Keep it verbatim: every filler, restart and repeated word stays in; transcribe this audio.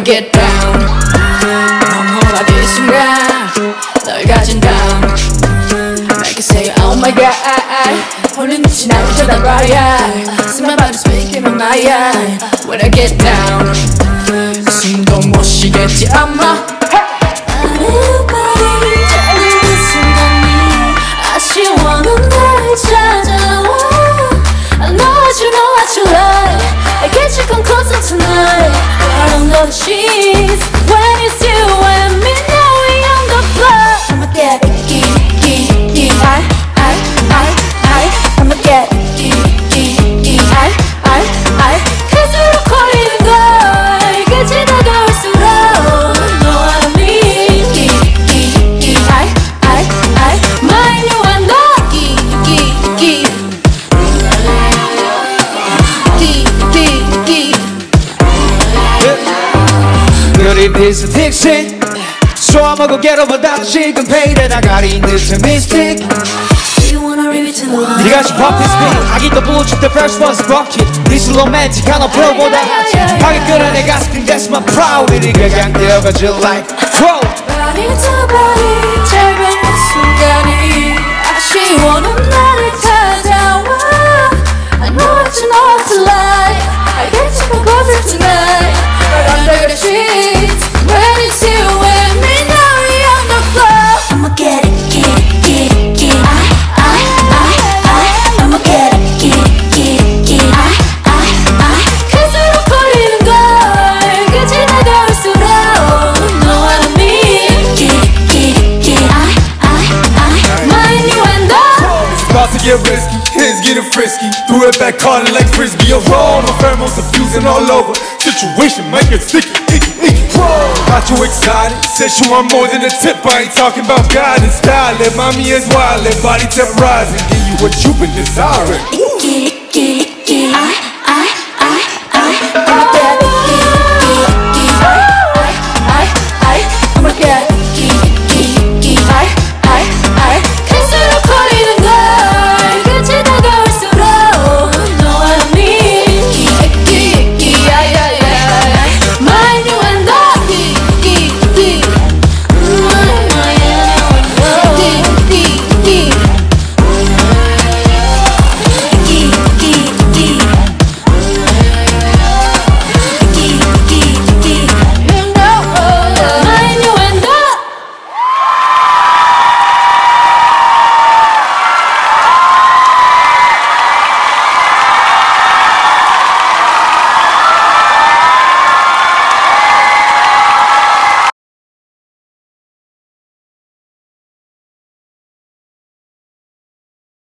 get down 영원하게 이 순간 널 가진 다음 Make it say oh my god 홀린 듯이 날 쳐다봐야 숨만 봐도 speaking on my eye When I get down 숨도 못 쉬겠지 아마 아르바리 짧은 그 순간이 아쉬워 넌 날 찾아와 I know what you know what you like I get you come closer tonight I don't know the sheets When it's you and me now we on the floor I'ma get icky, icky, icky I, I, I, I I'ma get icky, icky, icky I, I, I 갈수록 걸리는 걸 이게 지나갈수록 Know what I mean Icky, icky, icky I, I, I Mine you and I Icky, icky, icky 우리 비슷했지 수험하고 get over that shit compared I got in this mystic Do you wanna read it to the line? 네가 좀 pop this beat I get the bullshit the first one's bucket This romantic 하나 풀어보다 하게 끌어내 가슴 that's my proud 우리 그냥 뛰어가줘 like whoa Body to body 짧은 그 순간이 아쉬워 넌 나를 찾아와 I know what you know what you like I get you come closer tonight Right under the sheets When it's you and me now we on the floor I'ma get it, get it, get it, get it I, I, I, I I'ma get it, get it, get it, get it I, I, I 갈수록 걸리는 걸 그 지나갈수록 Know what I mean Get it, get it, get it I, I, I Mine you and I It's about to get risky, hands getting frisky Threw it back hard like frisbee A roll, my pheromones diffusing all over Situation might get sticky, icky, icky Got you excited, said you want more than a tip I ain't talking about God and style Mommy is wild, let body temp rise And give you what you've been desiring